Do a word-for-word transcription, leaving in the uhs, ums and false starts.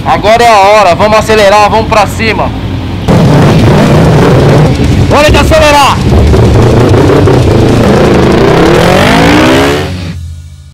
Agora é a hora, vamos acelerar, vamos pra cima. Hora de acelerar!